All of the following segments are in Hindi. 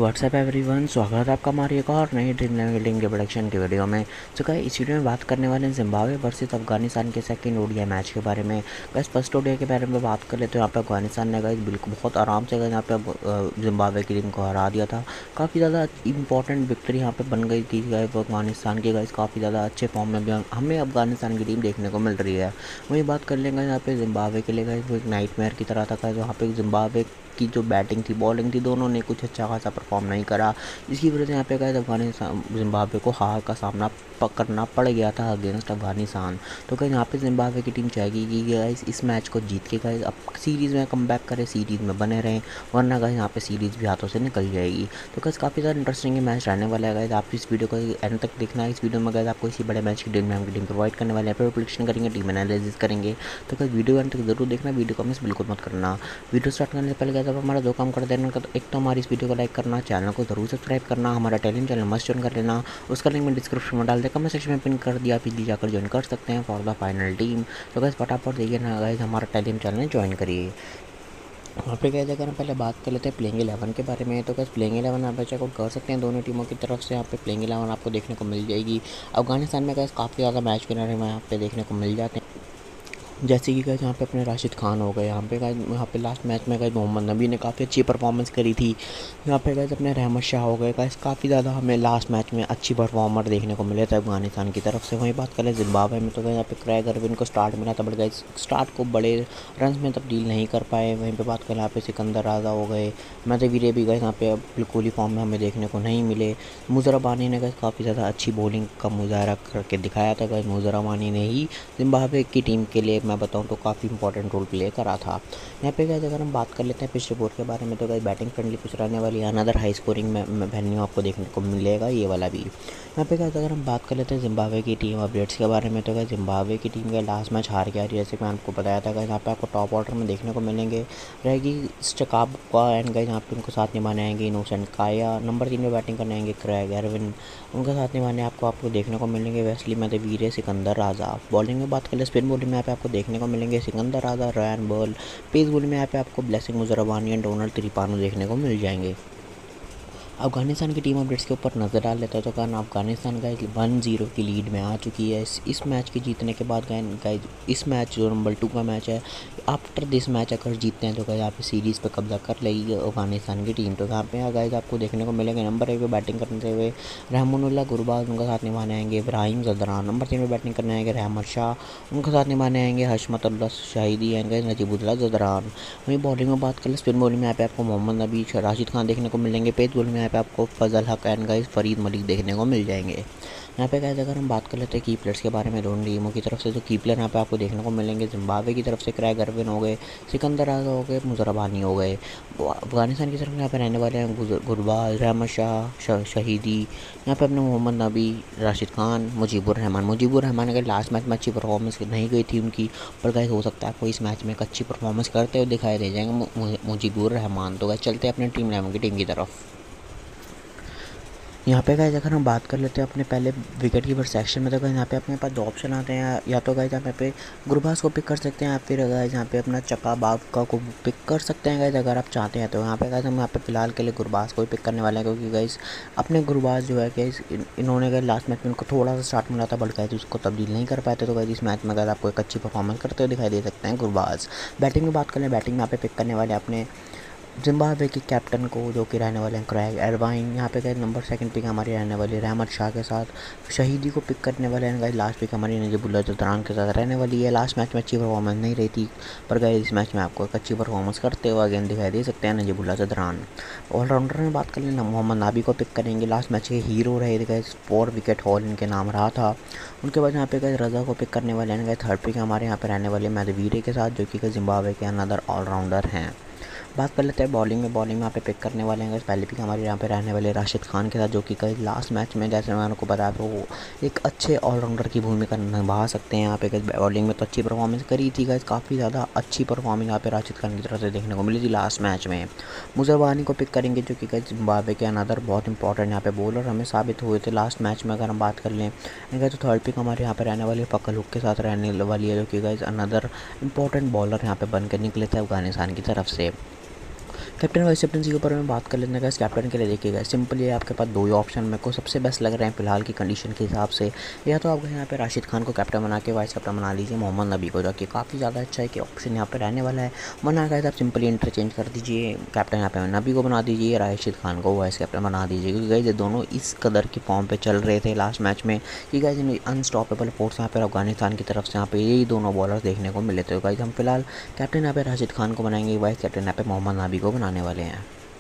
व्हाट्सएप एवरीवन, स्वागत है आपका हमारी एक और नई ड्रीम इलेवन के प्रोडक्शन की वीडियो में। तो गाइस इस वीडियो में बात करने वाले हैं जिम्बाब्वे वर्सेस अफगानिस्तान के सेकंड ओडीआई मैच के बारे में। गाइस फर्स्ट ओडीआई के बारे में बात कर लेते हैं। यहाँ पे अफगानिस्तान ने गाइस बिल्कुल बहुत आराम से यहाँ पे जिम्बाब्वे की टीम को हरा दिया था। काफ़ी ज़्यादा इंपॉर्टेंट विक्ट्री यहाँ पर बन गई थी गाइस अफगानिस्तान की। गाइस काफ़ी ज़्यादा अच्छे फॉर्म में भी हमें अफगानिस्तान की टीम देखने को मिल रही है। वहीं बात कर लेंगे यहाँ पे जिम्बाब्वे के लिए गाइस वो एक नाइटमेयर की तरह था। वहाँ पे जिम्बाब्वे की जो बैटिंग थी बॉलिंग थी दोनों ने कुछ अच्छा खासा परफॉर्म नहीं करा, जिसकी वजह से यहाँ पे गाइस अफगानिस्तान जिम्बाब्वे को हार का सामना करना पड़ गया था अगेंस्ट अफगानिस्तान। तो गाइस यहाँ पे जिम्बाब्वे की टीम चाहेगी कि गाइस इस मैच को जीत के गाइस अब सीरीज़ में कम बैक करें, सीरीज़ में बने रहें, वरना गाइस यहाँ पे सीरीज़ भी हाथों से निकल जाएगी। तो गाइस काफ़ी ज़्यादा इंटरेस्टिंग मैच रहने वाला है। गाइस आप इस वीडियो को एंड तक देखना है। इस वीडियो में गाइस आपको इसी बड़े मैच की ड्रीम की टीम प्रोवाइड करने वाले हैं, प्रेडिक्शन करेंगे, टीम एनालिसिस करेंगे। तो गाइस वीडियो एंड तक जरूर देखना, वीडियो को मिस बिल्कुल मत करना। वीडियो स्टार्ट करने से पहले गाइस आप हमारा दो काम कर देना। एक तो हमारी इस वीडियो को लाइक करना, चैनल को जरूर सब्सक्राइब करना, हमारा टेलीग्राम चैनल मस्ट ज्वाइन कर लेना, उसका लिंक मैं डिस्क्रिप्शन में डाल दे, कमेंट सेक्शन में पिन कर दिया, आप इजीली जाकर ज्वाइन कर सकते हैं फॉर द फाइनल टीम। तो गाइस फटाफट देखिए ना गाइस हमारा टेलीग्राम चैनल ज्वाइन करिए। वहाँ पे गाइस अगर हम पहले बात कर लेते हैं प्लेइंग 11 के बारे में। तो गाइस प्लेइंग 11 आप चेकआउट कर सकते हैं दोनों टीमों की तरफ से। यहाँ पे प्लेइंग 11 आपको देखने को मिल जाएगी। अफगानिस्तान में गाइस काफ़ी ज़्यादा मैच विनर यहाँ पे देखने को मिल जाते हैं, जैसे कि गाइस यहाँ पे अपने राशिद खान हो गए। यहाँ पे लास्ट मैच में गाइस मोहम्मद नबी ने काफ़ी अच्छी परफॉर्मेंस करी थी। यहाँ पे गाइस अपने रहमत शाह हो गए। गाइस काफ़ी ज़्यादा हमें लास्ट मैच में अच्छी परफॉर्मर देखने को मिले थे अफगानिस्तान की तरफ से। वहीं बात करें जिम्बाब्वे में तो गाइस यहाँ पे क्रैग अरविन को स्टार्ट मिला था, बट गाइस स्टार्ट को बड़े रन में तब्दील नहीं कर पाए। वहीं पर बात करें यहाँ पे सिकंदर राजा हो गए, मेहदी भी गाइस यहाँ पे बिल्कुल ही फॉर्म में हमें देखने को नहीं मिले। मुजरबानी ने गाइस काफ़ी ज़्यादा अच्छी बॉलिंग का मुजाहरा करके दिखाया था। गाइस मुजरबानी ने ही जिम्बाब्वे की टीम के लिए मैं बताऊं तो काफ़ी इंपॉर्टेंट रोल प्ले करा था। यहाँ पे गाइस अगर हम बात कर लेते हैं पिच रिपोर्ट के बारे में तो गाइस बैटिंग फ्रेंडली पिच रहने वाली है। अनदर हाई स्कोरिंग वेन्यू आपको देखने को मिलेगा ये वाला भी। यहाँ पे गाइस अगर हम बात कर लेते हैं जिम्बाब्वे की टीम अपडेट्स के बारे में तो गाइस जिम्बाब्वे की टीम का लास्ट मैच हार के आ रही है, जैसे मैं आपको बताया था। गाइस यहाँ पे आपको टॉप ऑर्डर में देखने को मिलेंगे रहेगी स्टकाबका एंड गाइस यहाँ पे उनको साथ निभाने आएंगे इनोसेंट काया। नंबर 3 में बैटिंग करने आएंगे क्रैग एरविन, उनका साथ निभाने आपको देखने को मिलेंगे वेस्ली मेहदी, सिकंदर राजा। बॉलिंग में बात करें स्पिन बॉलिंग में यहाँ पे आपको देखने को मिलेंगे Sikandar Raza, Ryan Burl. Pace bowling में यहाँ पे आपको Blessing Muzarabani and Donald Tiripano देखने को मिल जाएंगे। अफगानिस्तान की टीम अपडेट्स के ऊपर नज़र डाल लेता है तो कारण अफगानिस्तान गाइस 1-0 की लीड में आ चुकी है। इस मैच के जीतने के बाद गाइस इस मैच जो नंबर 2 का मैच है, आफ्टर दिस मैच अगर जीतते हैं तो गाइस यहाँ पे सीरीज़ पे कब्जा कर लेगी अफगानिस्तान की टीम। तो यहाँ पे गाइस आपको देखने को मिलेंगे नंबर 1 पे बैटिंग करते हुए रहमानुल्लाह गुरबाज, उनका साथ निभाने आएंगे इब्राहिम ज़दरान। नंबर 3 पे बैटिंग करने आएंगे रहमत शाह, उनका साथ निभाने आएंगे हशमतुल्लाह शाहिदी एंड गाइस नजीबुल्लाह ज़दरान। वहीं बॉलिंग में बात करें स्पिन बॉलिंग में यहाँ पे आपको मोहम्मद नबी, राशिद खान देखने को मिलेंगे। पेस बॉलिंग में यहाँ पे आपको फजल हक एंड गाइस फरीद मलिक देखने को मिल जाएंगे। यहाँ पे गाइस अगर हम बात कर लेते हैं की प्लेयर्स के बारे में दोनों टीमों की तरफ से, जो की प्लेयर यहाँ पे आपको देखने को मिलेंगे जिम्बाब्वे की तरफ से क्रैग अरविन हो गए, सिकंदर राजा हो गए, मुजरबानी हो गए। अफगानिस्तान की तरफ यहाँ पे रहने वाले हैं गुरबाज, रहमत शाह, शहीदी। यहाँ पे अपने मोहम्मद नबी, राशिद खान, मुजीबुर रहमान अगर लास्ट मैच में अच्छी परफॉर्मेंस नहीं गई थी उनकी, पर गाइस हो सकता है आपको इस मैच में एक अच्छी परफॉर्मेंस करते हुए दिखाई दे जाएंगे मुजीबुर रहमान। तो गाइस चलते हैं अपने टीम 11 की टीम की तरफ। यहाँ पे गाइस अगर हम बात कर लेते हैं अपने पहले विकेट कीपर सेक्शन में तो गाइस यहाँ पे अपने पास दो ऑप्शन आते हैं, या तो गाइस यहाँ पे गुरबाज को पिक कर सकते हैं या फिर गाइस यहाँ पे अपना चकाबावका को पिक कर सकते हैं गाइस अगर आप चाहते हैं तो। यहाँ पे गाइस हम यहाँ पे फिलहाल के लिए गुरबाज को ही पिक करने वाले हैं, क्योंकि गाइस अपने गुरबाज जो है गाइस इन्होंने गाइस लास्ट मैच में उनको थोड़ा सा स्टार्ट मिला था, बट गाइस उसको तब्दील नहीं कर पाए थे। तो गाइस इस मैच में गाइस आपको एक अच्छी परफॉर्मेंस करते हुए दिखाई दे सकते हैं गुरबाज। बैटिंग में बात करें, बैटिंग में यहाँ पे पिक करने वाले अपने जिम्बाब्वे के कैप्टन को, जो कि रहने वाले हैं क्रैग एरवाइन। यहाँ पे गाइस नंबर 2 पिक हमारी रहने वाली रहमत शाह के साथ। शहीदी को पिक करने वाले हैं गाइस लास्ट पिक हमारी नजीबुल्लाह ज़दरान के साथ रहने वाली है। लास्ट मैच में अच्छी परफॉर्मेंस नहीं रही थी, पर गाइस इस मैच में आपको एक अच्छी परफॉर्मेंस करते हुए अगेन दिखाई दे सकते हैं नजीबुल्लाह ज़दरान। ऑलराउंडर में बात कर लेना मोहम्मद नाबी को पिक करेंगे, लास्ट मैच के हीरो रहे थे गाइस, 4 विकेट हॉल इनके नाम रहा था। उनके बाद यहाँ पे गाइस रज़ा को पिक करने वाले हैं गाइस। 3rd पिक हमारे यहाँ पे रहने वाले मेहदी के साथ, जो कि जिम्बाब्वे के अनदर ऑलराउंडर हैं। बात कर लेते हैं बॉलिंग में यहाँ पे पिक करने वाले हैं पहले पिक हमारे यहाँ पे रहने वाले राशिद खान के साथ, जो कि कई लास्ट मैच में जैसे मैंने आपको बताया तो एक अच्छे ऑलराउंडर की भूमिका निभा सकते हैं। यहाँ पे बॉलिंग में तो अच्छी परफॉर्मेंस करी थी गाइस, काफ़ी ज़्यादा अच्छी परफॉर्मेंस यहाँ पे राशिद खान की तरफ से देखने को मिली थी लास्ट मैच में। मुजरबानी को पिक करेंगे, जो कि गाइस जिम्बाब्वे के अनदर बहुत इंपॉर्टेंट यहाँ पे बॉलर हमें साबित हुए थे लास्ट मैच में। अगर हम बात कर लें तो 3rd पिक हमारे यहाँ पे रहने वाली फकल हुक के साथ रहने वाली है, जो कि गाइस अनदर इंपॉर्टेंट बॉलर यहाँ पे बन कर निकले थे अफगानिस्तान की तरफ से। कैप्टन वाइस कैप्टनसी के ऊपर में बात कर लेते हैं गाइस। कैप्टन के लिए देखिएगा सिंपल ये आपके पास 2 ही ऑप्शन मेरे को सबसे बेस्ट लग रहे हैं फिलहाल की कंडीशन के हिसाब से। या तो आप यहाँ पे राशिद खान को कैप्टन बना के वाइस कैप्टन बना लीजिए मोहम्मद नबी को, जो कि काफ़ी ज़्यादा अच्छा है कि ऑप्शन यहाँ पे रहने वाला है। वरना गाइस आप सिंपली इंटरचेंज कर दीजिए, कैप्टन यहाँ पे नबी को बना दीजिए, राशिद खान को वाइस कैप्टन बना दीजिए, क्योंकि गाइस ये दोनों इस कदर की फॉर्म पे चल रहे थे लास्ट मैच में कि गाइस अनस्टॉपेबल फोर्स यहाँ पर अफगानिस्तान की तरफ से यहाँ पे यही दोनों बॉलर देखने को मिले थे। गाइस हम फिलहाल कैप्टन यहाँ पे राशिद खान को बनाएंगे, वाइस कैप्टन यहाँ पे मोहम्मद नबी को बनाने वाले हैं।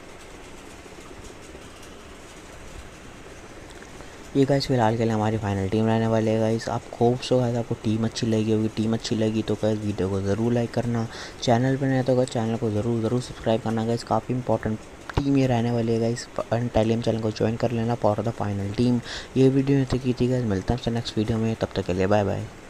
ये गाइस फिलहाल के लिए हमारी फाइनल टीम रहने वाली है। गाइस आप खूब सो गाइस आपको टीम अच्छी लगी होगी, टीम अच्छी लगी तो गाइस वीडियो को ज़रूर लाइक करना, चैनल पर नहीं तो गाइस चैनल को ज़रूर सब्सक्राइब करना। गाइस काफ़ी इंपॉर्टेंट टीम ये रहने वाली है गाइस, टेलीग्राम चैनल को ज्वाइन कर लेना फॉर द फाइनल टीम। ये वीडियो की थी गाइस, मिलता है आपसे नेक्स्ट वीडियो में, तब तक के लिए बाय बाय।